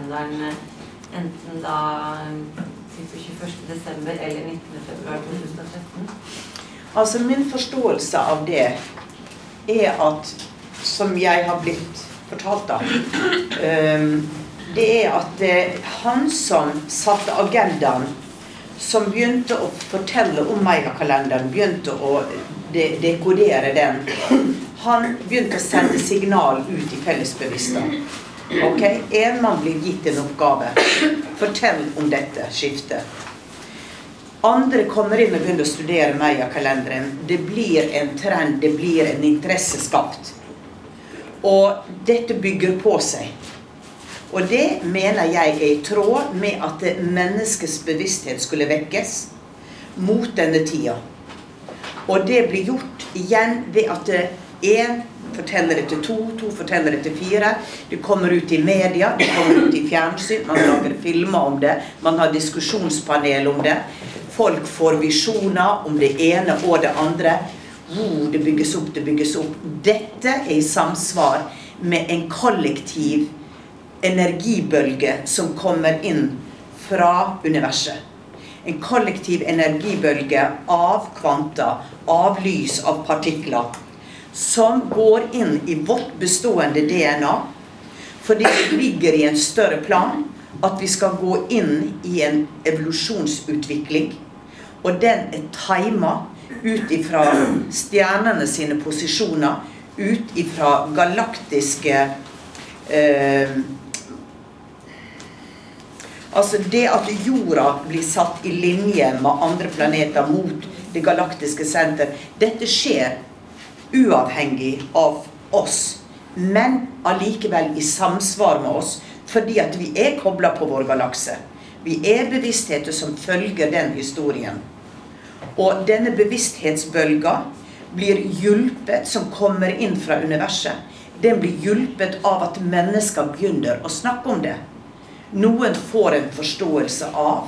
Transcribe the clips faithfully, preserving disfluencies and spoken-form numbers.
kalenderen enten da tjueførste desember eller nittende februar to tusen og tretten? Altså min forståelse av det er at, som jeg har blitt fortalt da, um, det er at uh, han som satte agendaen, som begynte å fortelle om Maya-kalenderen, begynte å de dekodere den, han begynte å sende signal ut i fellesbevisstheten. Ok, en mann blir gitt en oppgave. Fortell om dette skiftet. Andre kommer inn og begynner å studere Maya-kalenderen. Det blir en trend, det blir en interesse skapt. Og dette bygger på seg. Og det mener jeg er i tråd med at menneskets bevissthet skulle vekkes mot denne tida. Og det blir gjort igjen ved at en forteller det til to, to forteller det til fire, det kommer ut i media, det kommer ut i fjernsyn, man lager filmer om det, man har diskusjonspanel om det, folk får visjoner om det ene og det andre, oh, det bygges opp, det bygges opp. Dette er i samsvar med en kollektiv energibølge som kommer inn fra universet. En kollektiv energibølge av kvanta, av lys, av partikler, som går inn i vårt bestående D N A, fordi det ligger i en større plan at vi skal gå inn i en evolusjonsutvikling, og den er timet ut ifra stjernene sine posisjoner, ut ifra galaktiske eh, altså det at jorda blir satt i linje med andre planeter mot det galaktiske senter, dette skjer uavhengig av oss, men allikevel i samsvar med oss, fordi at vi er koblet på vår galakse. Vi er bevisstheter som følger den historien. Og denne bevissthetsbølga blir hjulpet, som kommer inn fra universet. Den blir hjulpet av at mennesker begynner å snakke om det. Noen får en forståelse av.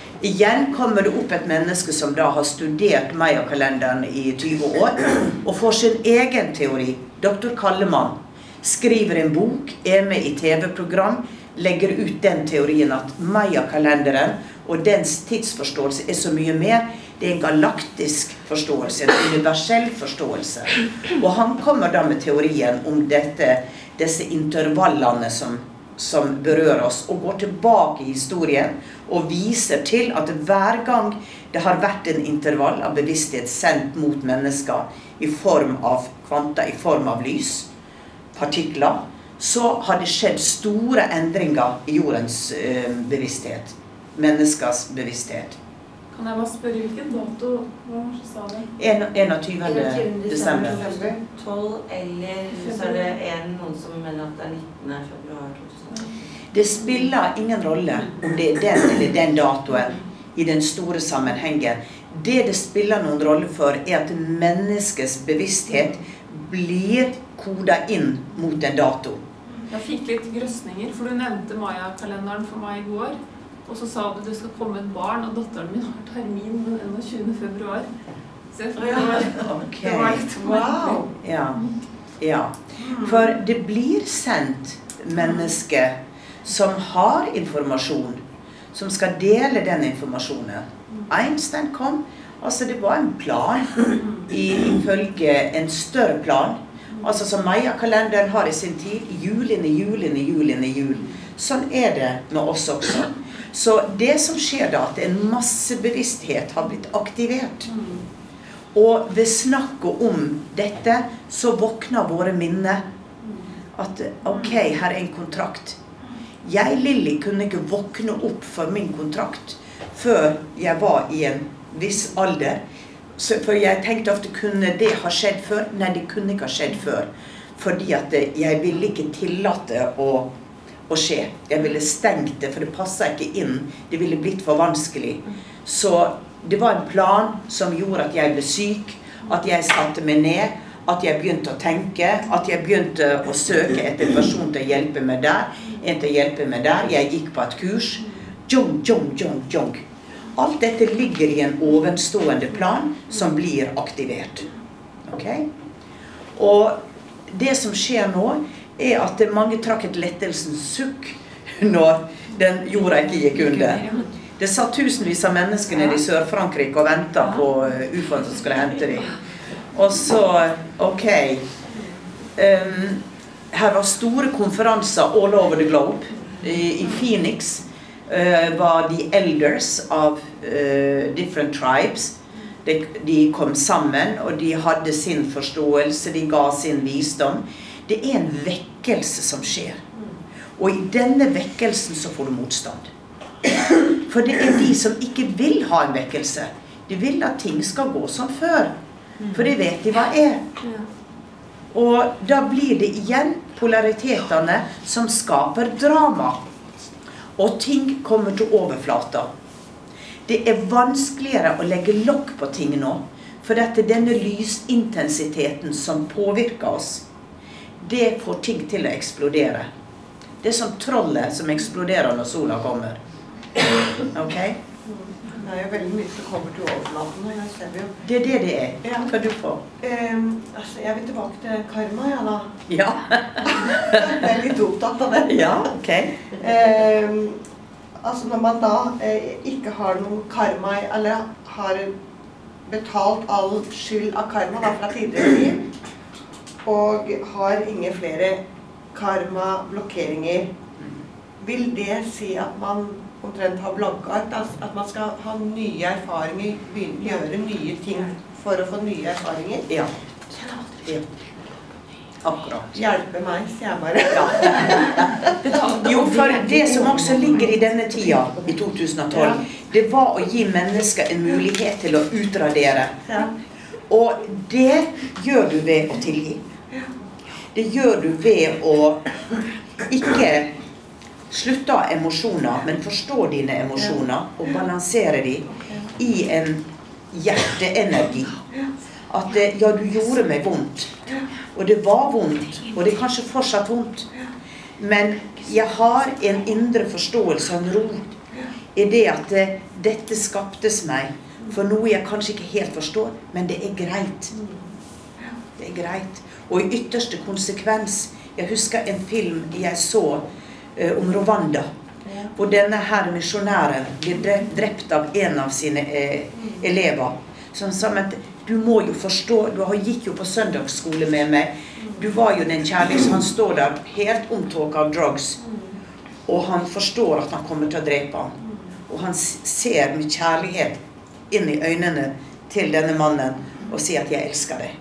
Igjen kommer det opp et menneske som da har studert Maya-kalenderen i tyve år, og får sin egen teori. doktor Kallemann skriver en bok, er med i T V-program, legger ut den teorien at Maya-kalenderen og dens tidsforståelse er så mye mer. Det er en galaktisk forståelse, en universell forståelse. Og han kommer da med teorien om dette, disse intervallene som som berører oss, og går tilbake i historien og viser til at hver gang det har vært en intervall av bevissthet sendt mot mennesker i form av kvanta, i form av lys, partikler, så har det skjedd store endringer i jordens uh, bevissthet, menneskers bevissthet. Kan jeg bare spørre hvilken dato, hva sa det? enogtyvende desember. tolv, eller så er det en, noen som mener at det er nittende februar to tusen og tretten. Det spiller ingen rolle om det er den eller den datoen i den store sammenhengen. Det det spiller noen rolle for er at menneskets bevissthet blir kodet inn mot en dato. Jeg fikk litt grøsninger, for du nevnte Maya-kalenderen for meg i går. Og så sa du det skal komme et barn, og datteren min har termin den enogtyvende februar. Så jeg følte det var, okay. det var litt wow. Ja. Ja. For det blir sendt mennesker som har informasjon, som skal dele den informasjonen. Einstein kom, altså det var en plan, i, ifølge en større plan. Altså som Maya-kalenderen har i sin tid, jul inn i jul inn i jul inn i jul. Sånn er det med oss også. Så det som skjer da, at en masse bevissthet har blitt aktivert. Og ved snakket om dette, så våkner våre minner. At, ok, her er en kontrakt. Jeg, Lilly, kunne ikke våkne opp for min kontrakt før jeg var i en viss alder. Så, for jeg tenkte ofte, kunne det ha skjedd før? Nei, det kunne ikke ha skjedd før. Fordi at jeg ville ikke tillate å å skje. Jeg ville stengt det, for det passet ikke inn. Det ville blitt for vanskelig. Så det var en plan som gjorde at jeg ble syk, at jeg satte meg ned, at jeg begynte å tenke, at jeg begynte å søke etter en person til å hjelpe meg der, en til å hjelpe meg der. Jeg gikk på et kurs. Jong, jong, jong, jong. Alt dette ligger i en ovenstående plan som blir aktivert. Ok? Og det som skjer nå, er at mange trakk et lettelsens sukk når den jorda ikke gikk under. Det satt tusenvis av mennesker nede i Sør-Frankrike og ventet på U F O-en som skulle hente dem. Og så, ok, um, her var store konferanser all over the globe. I, i Phoenix uh, var de elders av uh, different tribes. De, de kom sammen, og de hadde sin forståelse, de ga sin visdom. Det er en vekkelse som skjer. Og i denne vekkelsen så får du motstand. For det er de som ikke vil ha en vekkelse. De vil at ting skal gå som før. For det vet de hva er. Og da blir det igjen polaritetene som skaper drama. Og ting kommer til overflata. Det er vanskeligere å legge lokk på ting nå. For dette denne lysintensiteten som påvirker oss, det får ting til å eksplodere. Det er som trollet som eksploderer når sola kommer. Ok? Det er jo veldig mye som kommer til overflaten, og jeg ser jo... Det er det det er. Ja. Hva du får? Um, altså, jeg vil tilbake til karma, ja da. Ja. Jeg er litt opptatt av det. Ja, ok. Um, altså, når man da eh, ikke har noen karma, eller har betalt all skyld av karma da, fra tidligere liv, og har ingen flere karma-blokkeringer, vil det si at man omtrent har blanket, at man skal ha nye erfaringer, begynne, gjøre nye ting for å få nye erfaringer? Ja. Ja. Akkurat. Hjelpe meg, sier jeg bare. Ja. Jo, for det som også ligger i denne tida, i to tusen og tolv, det var å gi mennesker en mulighet til å utradere. Ja. Og det gjør du ved å tilgi. Det gjør du ved å ikke slutte av emosjoner, men forstå dine emosjoner og balansere dem i en hjerteenergi. At det, ja, du gjorde meg vondt, og det var vondt, og det er kanskje fortsatt vondt. Men jeg har en indre forståelse, en ro, i det at det, dette skaptes meg for noe jeg kanskje ikke helt forstår, men det er greit. Det er greit. Og i ytterste konsekvens, jeg husker en film jeg så uh, om Rwanda, hvor denne her misjonæren ble drept av en av sine uh, elever, som sa at du må jo forstå, du har gikk jo på søndagsskole med meg, du var jo den kjærlig, så han står der helt omtåket av drugs, og han forstår at han kommer til å drepe ham. Og han ser med kjærlighet inn i øynene til denne mannen, og sier at jeg elsker deg.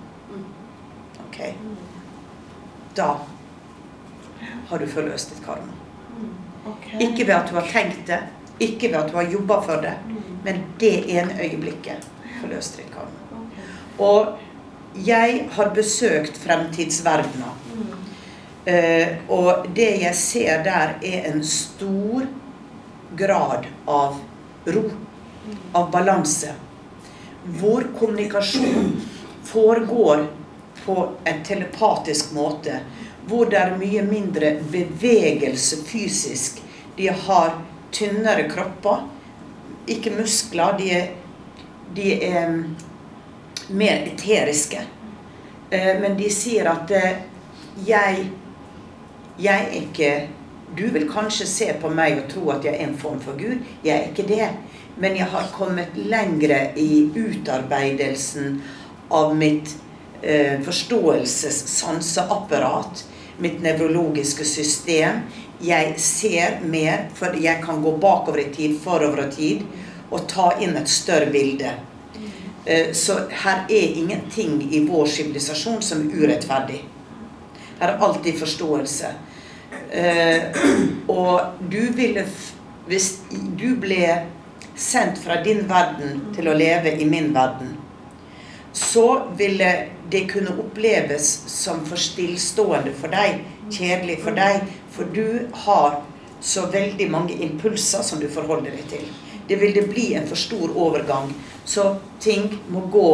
Okay. Da har du forløst ditt karma. Okay. Ikke ved at du har tenkt det, ikke ved at du har jobbet for det, men det ene øyeblikket forløst ditt karma. Okay. Og jeg har besøkt fremtidsverdenen, uh, og det jeg ser der er en stor grad av ro, av balanse, hvor kommunikasjon foregår på en telepatisk måte, hvor det er mye mindre bevegelse fysisk. De har tynnere kropper, ikke muskler, de er, de er mer eteriske. Men de sier at jeg, jeg er ikke, du vil kanskje se på meg og tro at jeg er en form for Gud, jeg er ikke det. Men jeg har kommet lengre i utarbeidelsen av mitt Eh, forståelses-sanseapparat, mitt nevrologiske system. Jeg ser mer, for jeg kan gå bakover i tid, forover i tid, og ta inn et større bilde. Eh, så her er ingenting i vår sivilisasjon som er urettferdig. Her er alltid forståelse. Eh, og du ville, hvis du ble sendt fra din verden til å leve i min verden, så ville det kunne oppleves som for stillstående for deg, kjedelig for deg, for du har så veldig mange impulser som du forholder deg til. Det vil det bli en for stor overgang, så ting må gå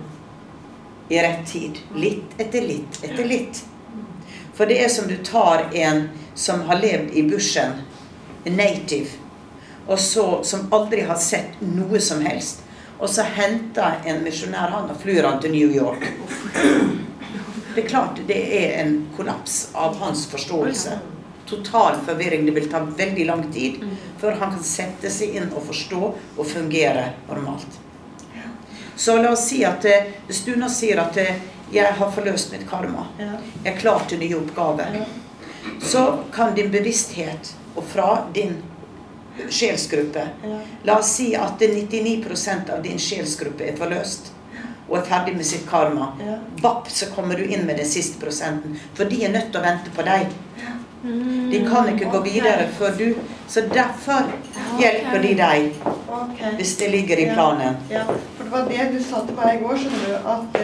i rett tid, litt etter litt etter litt. For det er som du tar en som har levd i bushen, en native, og så, som aldri har sett noe som helst, og så henter en misjonær han og flyr han til New York. Det er klart det er en kollaps av hans forståelse. total forvirring. Det vil ta veldig lang tid før han kan sette seg inn og forstå og fungere normalt. Så la oss si at hvis du nå sier at jeg har forløst mitt karma, jeg er klar til nye oppgaver, så kan din bevissthet og fra din sjelsgruppe, la oss si at nittini prosent av din sjelsgruppe er forløst og er ferdig med sitt karma. Vapp, så kommer du inn med den siste prosenten, for de er nødt til å vente på deg. De kan ikke gå videre før du, så derfor hjelper de deg, hvis det ligger i planen. Ja, for det var det du sa til meg i går, skjønner du, at,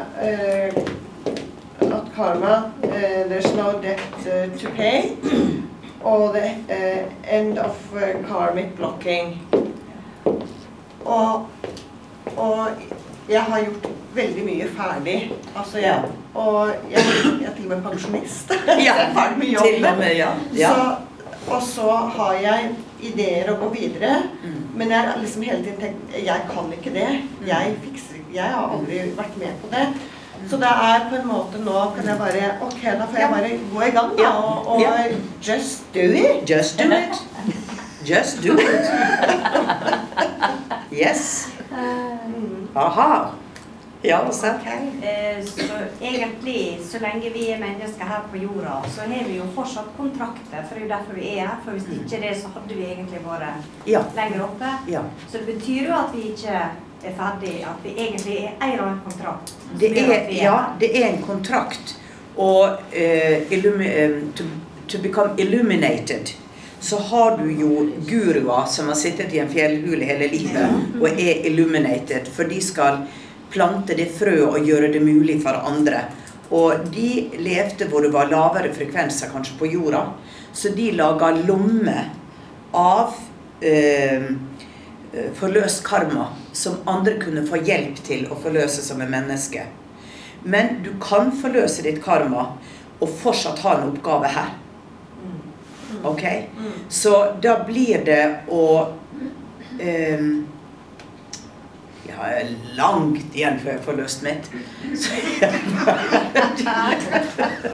uh, at karma, uh, there's no debt uh, to pay, og the uh, end of uh, karmic blocking. Og, og jeg har gjort veldig mye ferdig, altså jeg, og jeg, jeg er til og med pensjonist, ja, jeg er ferdig med jobben, til og med, ja. Ja. Så, og så har jeg ideer å gå videre, mm. men jeg har liksom hele tiden tenkt, jeg kan ikke det, jeg fikser ikke, jeg har aldri vært med på det, så det er på en måte nå kan jeg bare, ok, da får jeg bare gå i gang da, og, og ja. Just do it. Just do it. Just do it. Yes. Aha. Ja, og så. Okay. Eh, så egentlig, så lenge vi er mennesker her på jorda, så har vi jo fortsatt kontrakter, for det er jo derfor vi er her, for hvis ikke det, så hadde vi egentlig vært ja. Lenger oppe. Ja. Så det betyr jo at vi ikke er ferdig, at vi egentlig er eier av en kontrakt. Det er, er ja, det er en kontrakt, og uh, um, to, to become illuminated, så har du jo guruer som har sittet i en fjellhule hele livet og er illuminated, for de skal plante det frø og gjøre det mulig for andre. Og de levde hvor det var lavere frekvenser kanskje på jorda, så de laget lomme av eh, forløst karma som andre kunne få hjelp til å forløse som en menneske. Men du kan forløse ditt karma og fortsatt ha en oppgave her. Ok? Så da blir det å um, jeg har langt igjen før jeg får løst mitt.